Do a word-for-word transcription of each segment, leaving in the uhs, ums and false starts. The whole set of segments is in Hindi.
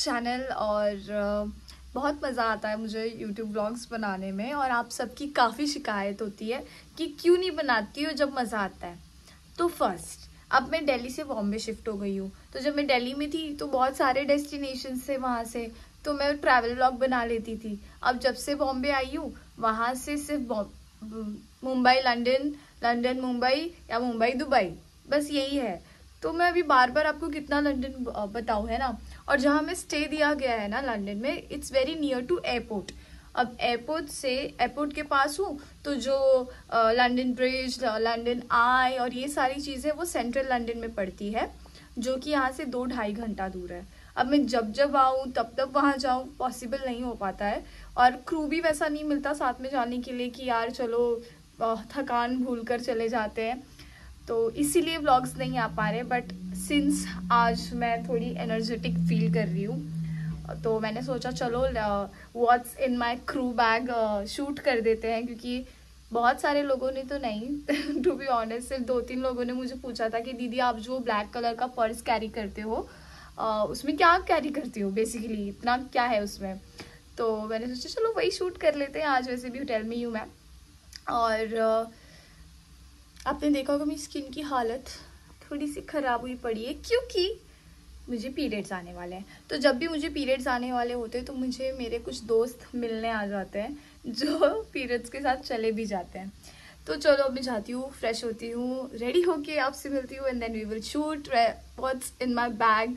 चैनल और बहुत मज़ा आता है मुझे यूट्यूब ब्लॉग्स बनाने में। और आप सबकी काफ़ी शिकायत होती है कि क्यों नहीं बनाती हो जब मज़ा आता है। तो फर्स्ट, अब मैं दिल्ली से बॉम्बे शिफ्ट हो गई हूँ, तो जब मैं दिल्ली में थी तो बहुत सारे डेस्टिनेशन थे वहाँ से, तो मैं ट्रैवल ब्लॉग बना लेती थी। अब जब से बॉम्बे आई हूँ, वहाँ से सिर्फ मुंबई लंदन, लंदन मुंबई या मुंबई दुबई, बस यही है। तो मैं अभी बार बार आपको कितना लंदन बताऊँ, है ना। और जहाँ मैं स्टे दिया गया है ना लंदन में, it's very near to airport. अब एयरपोर्ट से एयरपोर्ट के पास हूँ, तो जो लंदन ब्रिज, लंदन आई और ये सारी चीज़ें वो सेंट्रल लंदन में पड़ती है, जो कि यहाँ से दो ढाई घंटा दूर है। अब मैं जब जब आऊँ तब तब वहाँ जाऊँ, पॉसिबल नहीं हो पाता है। और क्रू भी वैसा नहीं मिलता साथ में जाने के लिए कि यार चलो थकान भूल कर चले जाते हैं, तो इसीलिए व्लॉग्स नहीं आ पा रहे। बट सिंस आज मैं थोड़ी एनर्जेटिक फील कर रही हूँ, तो मैंने सोचा चलो what's in my crew bag shoot कर देते हैं, क्योंकि बहुत सारे लोगों ने तो नहीं टू बी ऑनेस्ट सिर्फ दो तीन लोगों ने मुझे पूछा था कि दीदी आप जो ब्लैक कलर का पर्स कैरी करते हो uh, उसमें क्या कैरी करती हो, बेसिकली इतना क्या है उसमें। तो मैंने सोचा चलो वही शूट कर लेते हैं आज, वैसे भी होटल में ही हूँ मैं। और uh, आपने देखा होगा मेरी स्किन की हालत थोड़ी सी ख़राब हुई पड़ी है, क्योंकि मुझे पीरियड्स आने वाले हैं। तो जब भी मुझे पीरियड्स आने वाले होते हैं तो मुझे मेरे कुछ दोस्त मिलने आ जाते हैं जो पीरियड्स के साथ चले भी जाते हैं। तो चलो अब मैं जाती हूँ, फ्रेश होती हूँ, रेडी होके आपसे मिलती हूँ, and then we will shoot what's in my bag,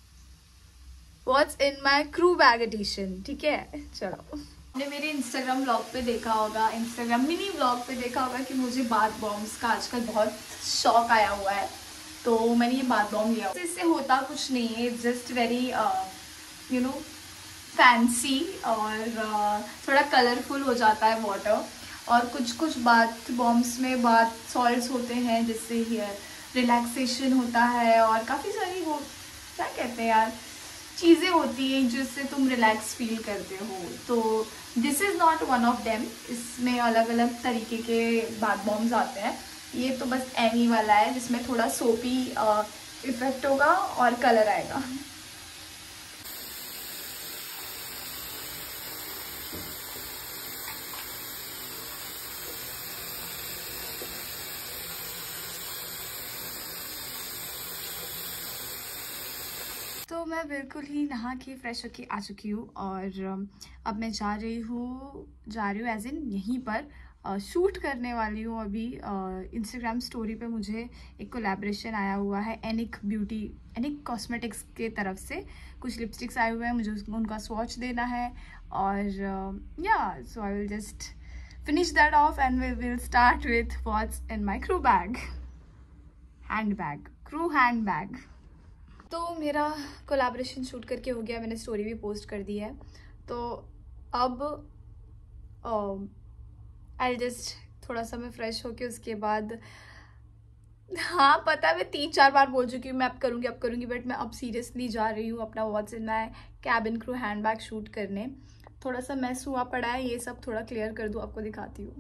what's in my crew bag edition. ठीक है, चलो। आपने मेरे इंस्टाग्राम ब्लॉग पे देखा होगा, इंस्टाग्राम मिनी ब्लॉग पे देखा होगा कि मुझे बाथ बॉम्ब्स का आजकल बहुत शौक आया हुआ है, तो मैंने ये बाथ बॉम्ब लिया। इससे होता कुछ नहीं है, it's just very you know fancy और uh, थोड़ा कलरफुल हो जाता है वाटर। और कुछ कुछ बाथ बॉम्ब्स में बाथ सॉल्ट्स होते हैं जिससे रिलैक्सेशन होता है, और काफ़ी सारी वो क्या कहते हैं यार चीज़ें होती हैं जिससे तुम रिलैक्स फील करते हो। तो this is not one of them. इसमें अलग अलग तरीके के बाथ बॉम्ब्स आते हैं। ये तो बस एमी वाला है जिसमें थोड़ा सोपी इफेक्ट होगा और कलर आएगा। तो मैं बिल्कुल ही नहा के फ्रेश होके आ चुकी हूँ, और अब मैं जा रही हूँ जा रही हूँ एज इन यहीं पर शूट uh, करने वाली हूँ। अभी इंस्टाग्राम uh, स्टोरी पे मुझे एक कोलैबोरेशन आया हुआ है एनिक ब्यूटी एनिक कॉस्मेटिक्स के तरफ से। कुछ लिपस्टिक्स आए हुए हैं, मुझे उनका स्वॉच देना है, और या so I will just finish that off and we will start with what's in my crew bag, handbag, crew hand bag. तो मेरा कोलैबोरेशन शूट करके हो गया, मैंने स्टोरी भी पोस्ट कर दी है। तो अब आई जस्ट थोड़ा सा मैं फ्रेश होके उसके बाद, हाँ पता है मैं तीन चार बार बोल चुकी हूँ मैं अब करूँगी अब करूँगी बट मैं अब सीरियसली जा रही हूँ अपना what's in my cabin crew hand bag shoot करने। थोड़ा सा मैस हुआ पड़ा है, ये सब थोड़ा क्लियर कर दूँ, आपको दिखाती हूँ।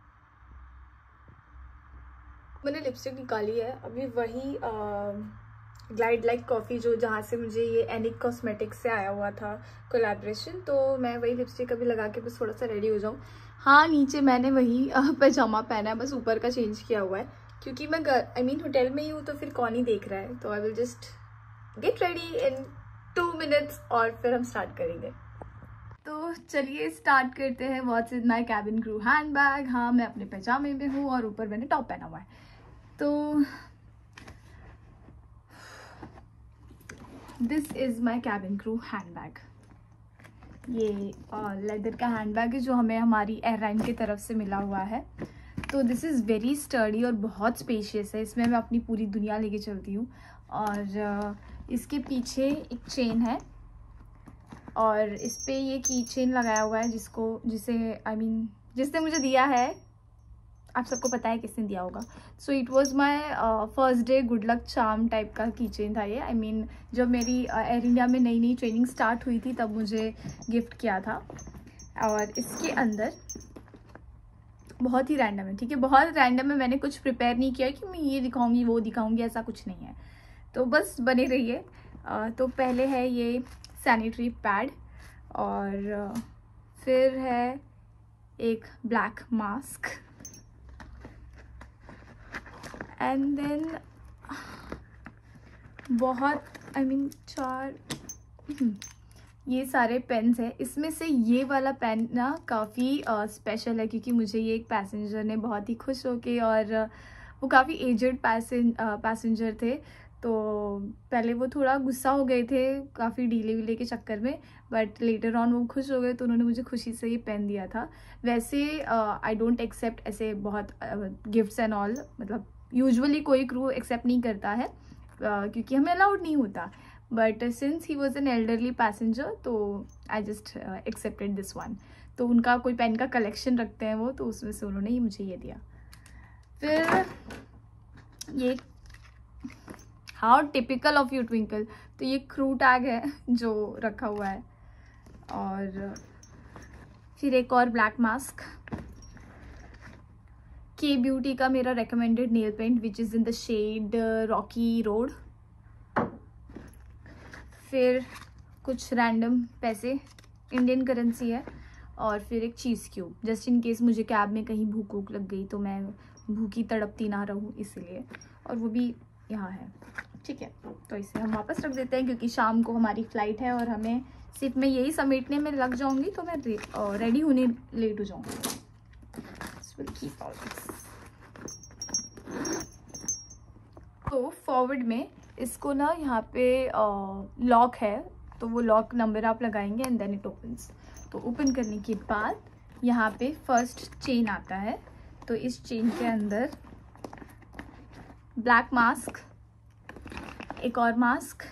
मैंने लिपस्टिक निकाली है अभी, वही ग्लाइड लाइक कॉफ़ी जो जहाँ से मुझे ये एनिक कॉस्मेटिक्स से आया हुआ था कोलैबोरेशन, तो मैं वही लिपस्टिक अभी लगा के बस थोड़ा सा रेडी हो जाऊँ। हाँ नीचे मैंने वही पैजामा पहना है, बस ऊपर का चेंज किया हुआ है क्योंकि मैं आई मीन होटल में ही हूँ, तो फिर कौन ही देख रहा है। तो I will just get ready in two minutes और फिर हम स्टार्ट करेंगे। तो चलिए स्टार्ट करते हैं what's in my cabin crew hand bag. हाँ मैं अपने पैजामे में हूँ और ऊपर मैंने टॉप पहना हुआ है। तो this is my cabin crew hand bag. ये लेदर का हैंड बैग है जो हमें हमारी एयरलाइन की तरफ से मिला हुआ है। तो दिस इज़ वेरी स्टर्डी और बहुत स्पेशियस है, इसमें मैं अपनी पूरी दुनिया लेके चलती हूँ। और uh, इसके पीछे एक चेन है और इस पर ये की चेन लगाया हुआ है जिसको जिसे आई I मीन mean, जिसने मुझे दिया है, आप सबको पता है किसने दिया होगा। So it was my first day good luck charm type का कीचेन था ये। आई I मीन mean, जब मेरी एयर uh, इंडिया में नई नई ट्रेनिंग स्टार्ट हुई थी तब मुझे गिफ्ट किया था। और इसके अंदर बहुत ही रैंडम है, ठीक है, बहुत रैंडम है। मैंने कुछ प्रिपेयर नहीं किया कि मैं ये दिखाऊंगी वो दिखाऊंगी, ऐसा कुछ नहीं है, तो बस बने रहिए। uh, तो पहले है ये सैनिटरी पैड, और फिर है एक ब्लैक मास्क, एंड देन बहुत आई I मीन mean, चार ये सारे पेन्स हैं। इसमें से ये वाला पेन ना काफ़ी स्पेशल है, क्योंकि मुझे ये एक पैसेंजर ने बहुत ही खुश होके, और uh, वो काफ़ी एजड पैसें पैसेंजर थे, तो पहले वो थोड़ा गुस्सा हो गए थे काफ़ी डीले वीले के चक्कर में, बट लेटर ऑन वो खुश हो गए, तो उन्होंने मुझे खुशी से ये पेन दिया था। वैसे आई डोंट एक्सेप्ट ऐसे बहुत गिफ्ट्स एंड ऑल, मतलब यूजुअली कोई क्रू एक्सेप्ट नहीं करता है, uh, क्योंकि हमें अलाउड नहीं होता, but since he was an elderly passenger, तो I just accepted this one. तो उनका कोई पेन का कलेक्शन रखते हैं वो, तो उसमें से उन्होंने ही मुझे ये दिया। फिर ये how typical of you Twinkle, तो ये क्रू टैग है जो रखा हुआ है, और फिर एक और ब्लैक मास्क, के ब्यूटी का मेरा recommended nail paint which is in the shade rocky road. फिर कुछ रैंडम पैसे, इंडियन करेंसी है, और फिर एक चीज़ क्यूब, जस्ट इन केस मुझे कैब में कहीं भूख वूख लग गई तो मैं भूखी तड़पती ना रहूँ इसलिए, और वो भी यहाँ है। ठीक है, तो इसे हम वापस रख देते हैं, क्योंकि शाम को हमारी फ़्लाइट है और हमें सिर्फ मैं यही समेटने में लग जाऊँगी तो मैं रे, रेडी होने लेट हो जाऊँगी। तो फॉरवर्ड में इसको ना यहाँ पे लॉक है, तो वो लॉक नंबर आप लगाएंगे एंड देन इट ओपन्स। तो ओपन करने के बाद यहाँ पे फर्स्ट चेन आता है, तो इस चेन के अंदर ब्लैक मास्क, एक और मास्क,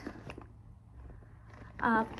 आप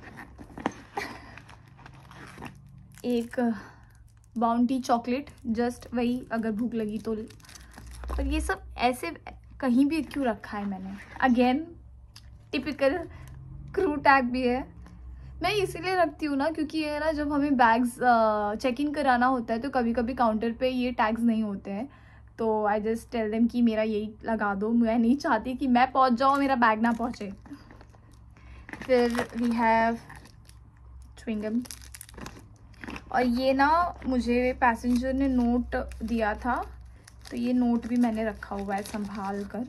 एक बाउंटी चॉकलेट, जस्ट वही अगर भूख लगी तो। और ये सब ऐसे कहीं भी क्यों रखा है मैंने, अगेन टिपिकल क्रू टैग भी है। मैं इसीलिए रखती हूँ ना, क्योंकि ये ना जब हमें बैग्स चेक इन कराना होता है तो कभी कभी काउंटर पे ये टैग्स नहीं होते हैं, तो आई जस्ट टेल देम कि मेरा यही लगा दो, मैं नहीं चाहती कि मैं पहुँच जाऊँ मेरा बैग ना पहुँचे। फिर वी हैव च्युइंगम, और ये ना मुझे पैसेंजर ने नोट दिया था, तो ये नोट भी मैंने रखा हुआ है संभाल कर।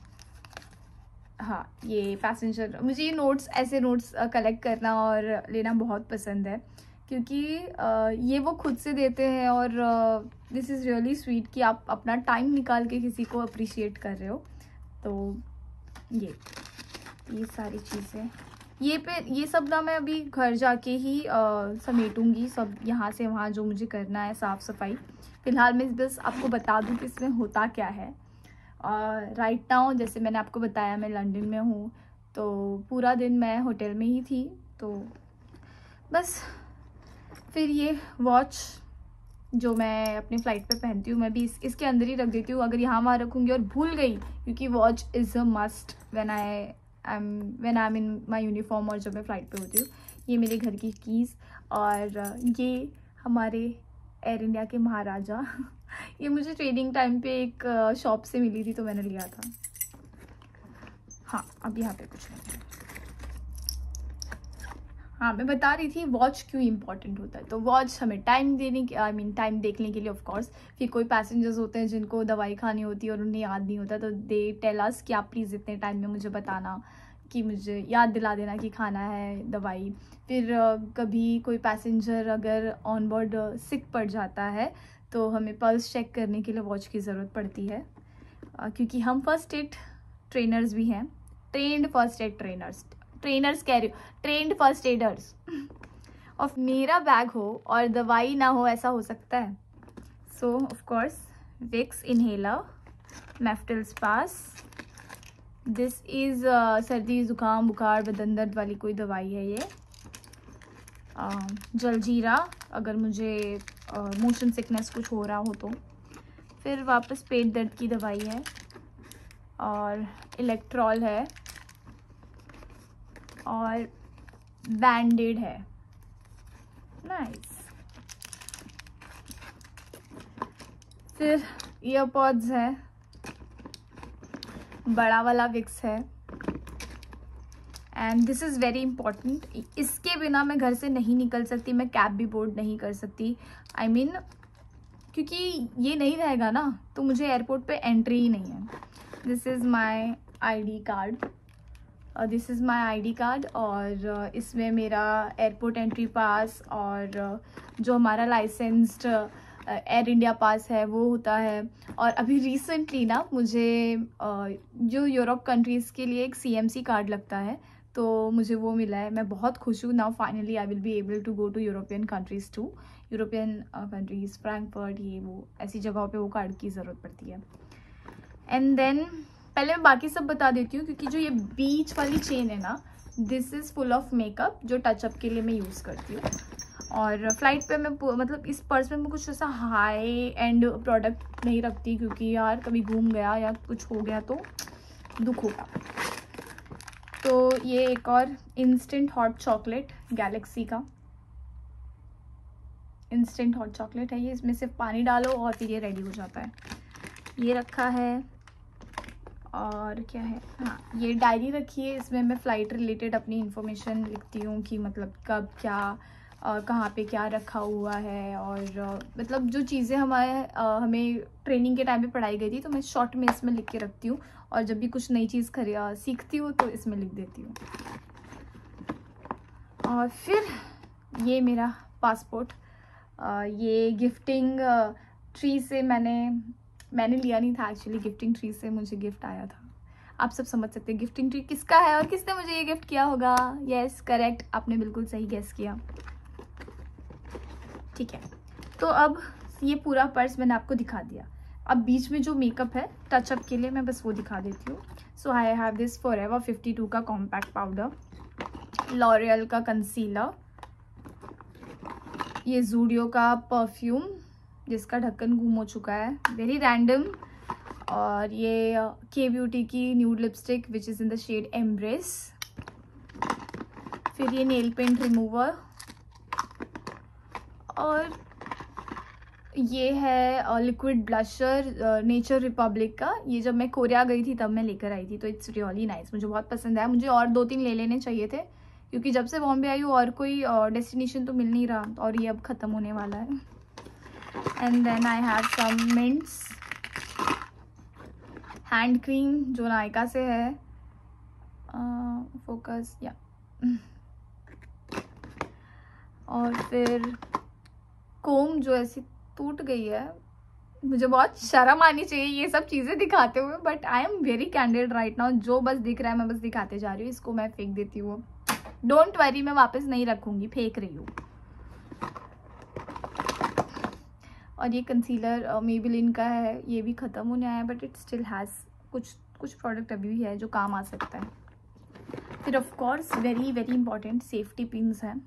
हाँ, ये पैसेंजर, मुझे ये नोट्स, ऐसे नोट्स कलेक्ट करना और लेना बहुत पसंद है, क्योंकि ये वो खुद से देते हैं, और दिस इज़ रियली स्वीट कि आप अपना टाइम निकाल के किसी को अप्रिशिएट कर रहे हो। तो ये ये सारी चीज़ें, ये पे ये सब ना मैं अभी घर जाके ही समेटूंगी सब, यहाँ से वहाँ जो मुझे करना है साफ़ सफाई। फ़िलहाल मैं बस आपको बता दूँ कि इसमें होता क्या है। और राइट नाउ जैसे मैंने आपको बताया मैं लंदन में हूँ, तो पूरा दिन मैं होटल में ही थी, तो बस फिर ये वॉच जो मैं अपनी फ़्लाइट पे पहनती हूँ, मैं भी इस, इसके अंदर ही रख देती हूँ। अगर यहाँ वहाँ रखूँगी और भूल गई, क्योंकि watch is a must when I am when I am in my uniform, और जब मैं फ़्लाइट पे होती हूँ। ये मेरे घर की कीज़, और ये हमारे एयर इंडिया के महाराजा ये मुझे ट्रेनिंग टाइम पे एक शॉप से मिली थी, तो मैंने लिया था। हाँ, अब यहाँ पे कुछ नहीं। हाँ, मैं बता रही थी वॉच क्यों इम्पॉर्टेंट होता है। तो वॉच हमें टाइम देने की, आई मीन टाइम देखने के लिए ऑफ कोर्स। फिर कोई पैसेंजर्स होते हैं जिनको दवाई खानी होती है और उन्हें याद नहीं होता, तो दे टेल अस कि आप प्लीज़ इतने टाइम में मुझे बताना, कि मुझे याद दिला देना कि खाना है दवाई। फिर कभी कोई पैसेंजर अगर ऑन बोर्ड सिक पड़ जाता है, तो हमें पल्स चेक करने के लिए वॉच की ज़रूरत पड़ती है, क्योंकि हम फर्स्ट एड ट्रेनर्स भी हैं, trained first aid trainers trainers कह रही हूँ ट्रेंड फर्स्ट एडर्स। और मेरा बैग हो और दवाई ना हो, ऐसा हो सकता है? So of course Vicks inhaler, Meftal spas, this is सर्दी ज़ुकाम बुखार बदन दर्द वाली कोई दवाई है ये। uh, जलजीरा अगर मुझे मोशन uh, सिकनेस कुछ हो रहा हो तो। फिर वापस पेट दर्द की दवाई है, और इलेक्ट्रॉल है, और बैंडेड है। नाइस। फिर ईयरपॉड्स है, बड़ा वाला विक्स है, and this is very important, इसके बिना मैं घर से नहीं निकल सकती, मैं कैब भी बोर्ड नहीं कर सकती। आई I मीन mean, क्योंकि ये नहीं रहेगा ना तो मुझे एयरपोर्ट पे एंट्री ही नहीं है। This is my I D card, this is my I D card और uh, इसमें मेरा एयरपोर्ट एंट्री पास और uh, जो हमारा लाइसेंस्ड एयर इंडिया पास है वो होता है। और अभी रिसेंटली ना मुझे uh, जो यूरोप कंट्रीज़ के लिए एक सी एम सी कार्ड लगता है तो मुझे वो मिला है। मैं बहुत खुश हूँ। Now finally I will be able to go to European countries too, European countries, Frankfurt, ये वो ऐसी जगहों पे वो कार्ड की ज़रूरत पड़ती है। एंड देन पहले मैं बाकी सब बता देती हूँ, क्योंकि जो ये बीच वाली चेन है ना, this is full of makeup जो टचअप के लिए मैं यूज़ करती हूँ। और फ्लाइट पे मैं मतलब इस पर्स में मैं कुछ ऐसा हाई एंड प्रोडक्ट नहीं रखती, क्योंकि यार कभी घूम गया या कुछ हो गया तो दुख होगा। तो ये एक और इंस्टेंट हॉट चॉकलेट, गैलेक्सी का इंस्टेंट हॉट चॉकलेट है ये, इसमें सिर्फ पानी डालो और फिर ये रेडी हो जाता है। ये रखा है। और क्या है, हाँ ये डायरी रखी है, इसमें मैं फ़्लाइट रिलेटेड अपनी इन्फॉर्मेशन लिखती हूँ कि मतलब कब क्या और कहाँ पे क्या रखा हुआ है। और आ, मतलब जो चीज़ें हमारे आ, हमें ट्रेनिंग के टाइम पे पढ़ाई गई थी तो मैं शॉर्ट में इसमें लिख के रखती हूँ, और जब भी कुछ नई चीज़ खरी सीखती हूँ तो इसमें लिख देती हूँ। और फिर ये मेरा पासपोर्ट, ये गिफ्टिंग ट्री से मैंने मैंने लिया नहीं था एक्चुअली, गिफ्टिंग ट्री से मुझे गिफ्ट आया था। आप सब समझ सकते हैं गिफ्टिंग ट्री किसका है और किसने मुझे ये गिफ्ट किया होगा। यस करेक्ट, आपने बिल्कुल सही गेस किया। ठीक है, तो अब ये पूरा पर्स मैंने आपको दिखा दिया। अब बीच में जो मेकअप है टचअप के लिए मैं बस वो दिखा देती हूँ। So I have this forever fifty two का कॉम्पैक्ट पाउडर, लॉरियल का कंसीलर, ये ज़ूडियो का परफ्यूम जिसका ढक्कन गुम हो चुका है, वेरी रैंडम, और ये के ब्यूटी की nude lipstick which is in the shade embrace. फिर ये नेल पेंट रिमूवर, और ये है लिक्विड ब्लशर नेचर रिपब्लिक का। ये जब मैं कोरिया गई थी तब मैं लेकर आई थी, तो इट्स रियली नाइस, मुझे बहुत पसंद आया। मुझे और दो तीन ले लेने चाहिए थे, क्योंकि जब से बॉम्बे आई हूँ और कोई डेस्टिनेशन तो मिल नहीं रहा, और ये अब ख़त्म होने वाला है। And then I have some mints hand cream जो नायका से है, फोकस या और फिर कोम जो ऐसी टूट गई है, मुझे बहुत शर्म आनी चाहिए ये सब चीज़ें दिखाते हुए, but I am very candid right now. जो बस दिख रहा है मैं बस दिखाते जा रही हूँ, इसको मैं फेंक देती हूँ। डोंट वरी, मैं वापस नहीं रखूँगी, फेंक रही हूँ। और ये कंसीलर मेबेलिन का है, ये भी ख़त्म होने आया, बट इट स्टिल हैज़ कुछ कुछ प्रोडक्ट अभी भी है जो काम आ सकता है। फिर of course very very important safety pins हैं,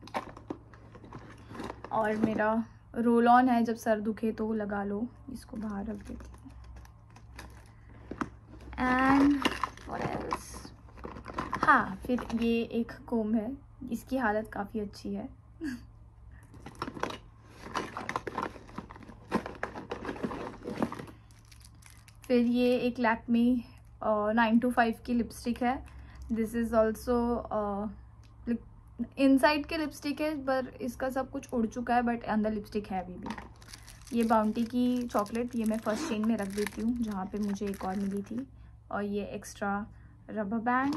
और मेरा रोल ऑन है, जब सर दुखे तो लगा लो। इसको बाहर रख देती हूँ। एंड व्हाट एल्स, हाँ फिर ये एक कोम है, इसकी हालत काफ़ी अच्छी है। फिर ये एक लैक्मी नाइन टू फाइव की लिपस्टिक है। दिस इज़ ऑल्सो इनसाइड के लिपस्टिक है, पर इसका सब कुछ उड़ चुका है, बट अंदर लिपस्टिक है अभी भी। ये बाउंटी की चॉकलेट, ये मैं फर्स्ट चेन में रख देती हूँ जहाँ पे मुझे एक और मिली थी। और ये एक्स्ट्रा रबर बैंड,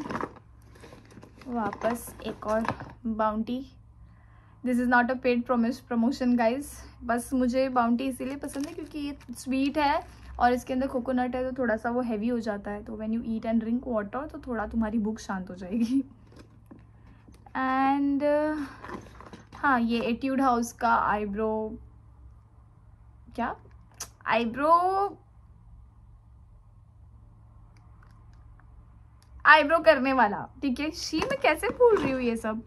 वापस एक और Bounty. This is not a paid promise promotion guys, बस मुझे बाउंटी इसीलिए पसंद है क्योंकि ये स्वीट है और इसके अंदर कोकोनट है, तो थोड़ा सा वो हैवी हो जाता है। तो when you eat and drink water तो थोड़ा तुम्हारी भूख शांत हो जाएगी। एंड uh, हाँ ये एट्यूड हाउस का आईब्रो, क्या आईब्रो आईब्रो करने वाला, ठीक है। शी मैं कैसे भूल रही हूँ ये सब।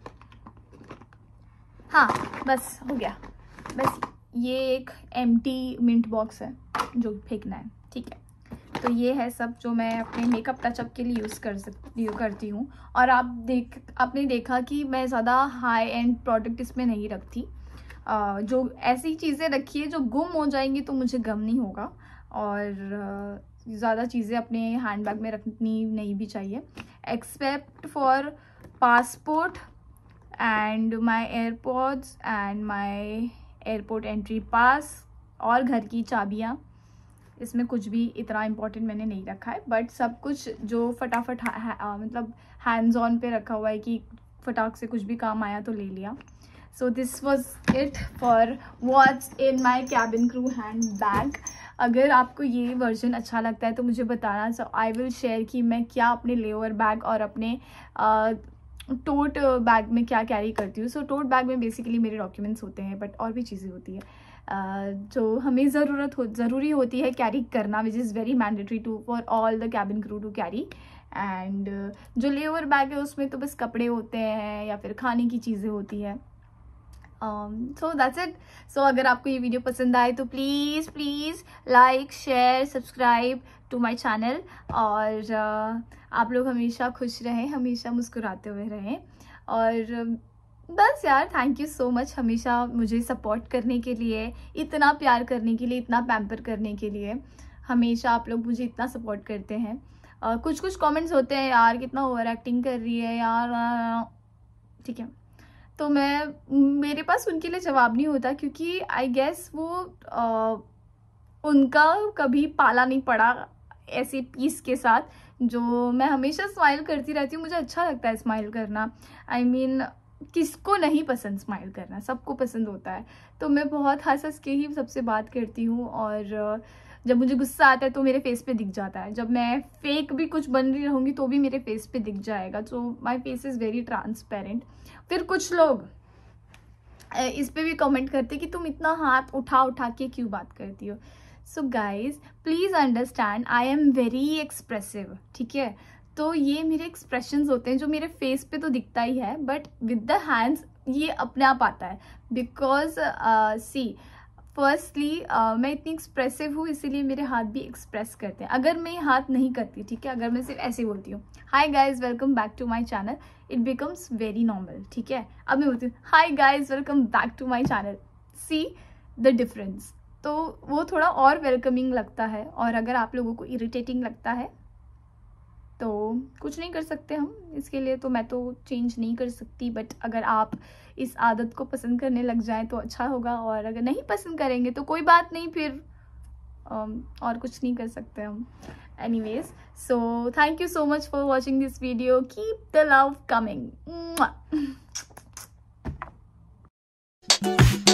हाँ बस हो गया। बस ये एक एम्प्टी मिंट बॉक्स है जो फेंकना है, ठीक है। तो ये है सब जो मैं अपने मेकअप टचअप के लिए यूज़ कर सकती करती हूँ। और आप देख आपने देखा कि मैं ज़्यादा हाई एंड प्रोडक्ट इसमें नहीं रखती। uh, जो ऐसी चीज़ें रखी है जो गुम हो जाएंगी तो मुझे गम नहीं होगा, और ज़्यादा चीज़ें अपने हैंडबैग में रखनी नहीं भी चाहिए, except for passport and my AirPods and my airport entry pass और घर की चाबियाँ। इसमें कुछ भी इतना इम्पोर्टेंट मैंने नहीं रखा है, बट सब कुछ जो फटाफट मतलब हैंड्स ऑन पे रखा हुआ है कि फटाक से कुछ भी काम आया तो ले लिया। So this was it for what's in my cabin crew hand bag. अगर आपको ये वर्जन अच्छा लगता है तो मुझे बताना, सो आई विल शेयर कि मैं क्या अपने लेओवर बैग और अपने टोट uh, बैग में क्या कैरी करती हूँ। सो टोट बैग में बेसिकली मेरे डॉक्यूमेंट्स होते हैं, बट और भी चीज़ें होती है uh, जो हमें ज़रूरत हो ज़रूरी होती है कैरी करना, which is very mandatory to for all the cabin crew to carry. And जो लेओवर बैग है उसमें तो बस कपड़े होते हैं या फिर खाने की चीज़ें होती है। So that's it. सो अगर आपको ये वीडियो पसंद आए तो please please like share subscribe to my channel, और uh, आप लोग हमेशा खुश रहें, हमेशा मुस्कुराते हुए रहें। और uh, बस यार, थैंक यू सो मच हमेशा मुझे सपोर्ट करने के लिए, इतना प्यार करने के लिए, इतना पैम्पर करने के लिए। हमेशा आप लोग मुझे इतना सपोर्ट करते हैं। uh, कुछ कुछ कमेंट्स होते हैं, यार कितना ओवर एक्टिंग कर रही है यार, ठीक है, तो मैं मेरे पास उनके लिए जवाब नहीं होता, क्योंकि आई गेस वो आ, उनका कभी पाला नहीं पड़ा ऐसे पीस के साथ जो मैं हमेशा स्माइल करती रहती हूँ। मुझे अच्छा लगता है स्माइल करना। आई I मीन mean, किसको नहीं पसंद स्माइल करना, सबको पसंद होता है। तो मैं बहुत हंस हंस के ही सबसे बात करती हूँ, और जब मुझे गुस्सा आता है तो मेरे फेस पे दिख जाता है। जब मैं फेक भी कुछ बन रही रहूँगी तो भी मेरे फेस पे दिख जाएगा। So my face is very transparent. फिर कुछ लोग इस पे भी कमेंट करते कि तुम इतना हाथ उठा उठा के क्यों बात करती हो। So guys please understand, I am very expressive, ठीक है। तो ये मेरे एक्सप्रेशंस होते हैं जो मेरे फेस पे तो दिखता ही है, बट विद द हैंड्स ये अपने आप आता है। बिकॉज सी फर्स्टली uh, मैं इतनी एक्सप्रेसिव हूँ, इसीलिए मेरे हाथ भी एक्सप्रेस करते हैं। अगर मैं हाथ नहीं करती, ठीक है, अगर मैं सिर्फ ऐसे बोलती हूँ hi guys welcome back to my channel, it becomes very normal, ठीक है। अब मैं बोलती हूँ hi guys welcome back to my channel, see the difference, तो वो थोड़ा और वेलकमिंग लगता है। और अगर आप लोगों को इरिटेटिंग लगता है तो कुछ नहीं कर सकते हम इसके लिए, तो मैं तो चेंज नहीं कर सकती। बट अगर आप इस आदत को पसंद करने लग जाएं तो अच्छा होगा, और अगर नहीं पसंद करेंगे तो कोई बात नहीं, फिर um, और कुछ नहीं कर सकते हम। Anyways, so thank you so much for watching this video, keep the love coming.